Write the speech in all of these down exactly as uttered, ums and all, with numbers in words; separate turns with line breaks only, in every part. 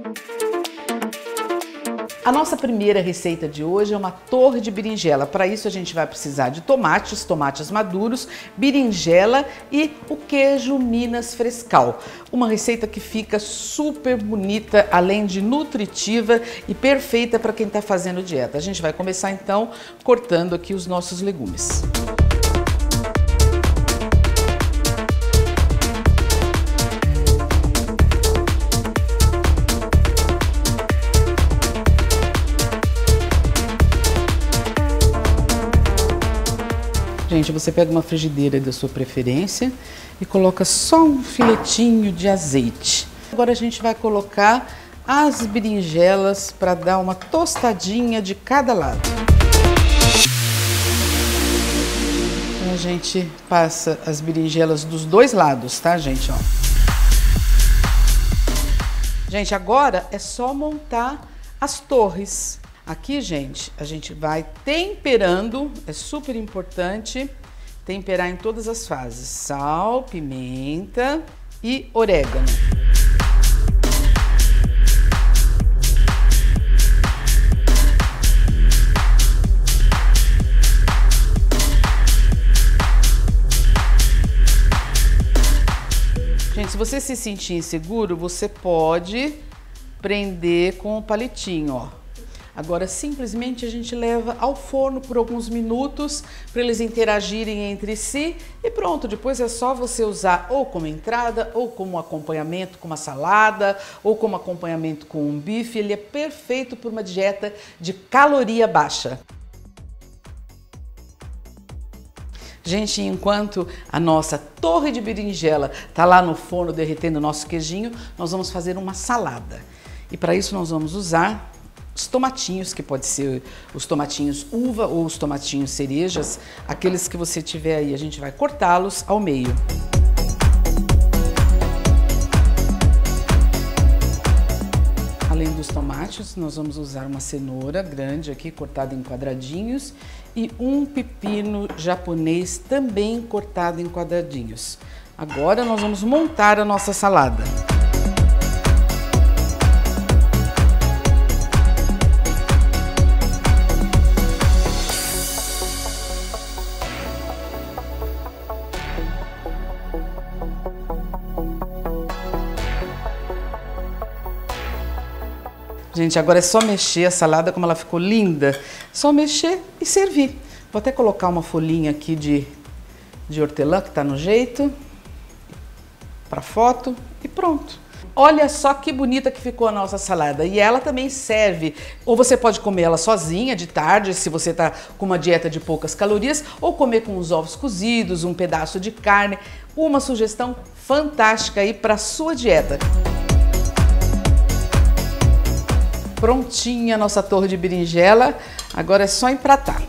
A nossa primeira receita de hoje é uma torre de berinjela. Para isso a gente vai precisar de tomates, tomates maduros, berinjela e o queijo Minas Frescal. Uma receita que fica super bonita, além de nutritiva e perfeita para quem está fazendo dieta. A gente vai começar então cortando aqui os nossos legumes. Gente, você pega uma frigideira da sua preferência e coloca só um filetinho de azeite. Agora a gente vai colocar as berinjelas para dar uma tostadinha de cada lado. Então a gente passa as berinjelas dos dois lados, tá, gente? Ó. Gente, agora é só montar as torres. Aqui, gente, a gente vai temperando, é super importante temperar em todas as fases. Sal, pimenta e orégano. Gente, se você se sentir inseguro, você pode prender com o palitinho, ó. Agora, simplesmente a gente leva ao forno por alguns minutos para eles interagirem entre si e pronto. Depois é só você usar ou como entrada, ou como acompanhamento com uma salada, ou como acompanhamento com um bife. Ele é perfeito para uma dieta de caloria baixa. Gente, enquanto a nossa torre de berinjela está lá no forno derretendo o nosso queijinho, nós vamos fazer uma salada. E para isso nós vamos usar os tomatinhos, que pode ser os tomatinhos uva ou os tomatinhos cerejas, aqueles que você tiver aí, a gente vai cortá-los ao meio. Além dos tomates, nós vamos usar uma cenoura grande aqui, cortada em quadradinhos, e um pepino japonês também cortado em quadradinhos. Agora nós vamos montar a nossa salada. Gente, agora é só mexer a salada, como ela ficou linda. Só mexer e servir. Vou até colocar uma folhinha aqui de, de hortelã, que tá no jeito, para foto, e pronto. Olha só que bonita que ficou a nossa salada. E ela também serve, ou você pode comer ela sozinha de tarde, se você tá com uma dieta de poucas calorias, ou comer com os ovos cozidos, um pedaço de carne. Uma sugestão fantástica aí para sua dieta. Prontinha a nossa torre de berinjela, agora é só empratar.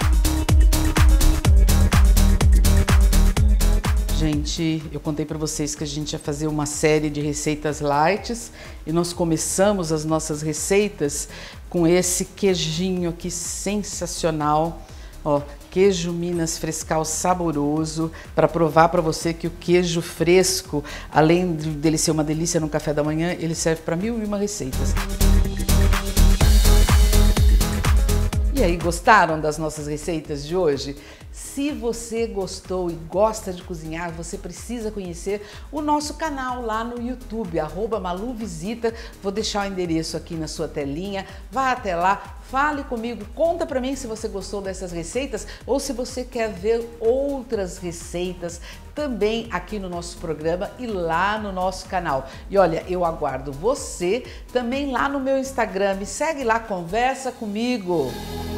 Gente, eu contei para vocês que a gente ia fazer uma série de receitas light e nós começamos as nossas receitas com esse queijinho aqui sensacional, ó, queijo Minas Frescal saboroso, para provar para você que o queijo fresco, além dele ser uma delícia no café da manhã, ele serve para mil e uma receitas. E aí, gostaram das nossas receitas de hoje? Se você gostou e gosta de cozinhar, você precisa conhecer o nosso canal lá no YouTube, arroba Malu Visita. Vou deixar o endereço aqui na sua telinha. Vá até lá, fale comigo, conta pra mim se você gostou dessas receitas ou se você quer ver outras receitas também aqui no nosso programa e lá no nosso canal. E olha, eu aguardo você também lá no meu Instagram. Me segue lá, conversa comigo.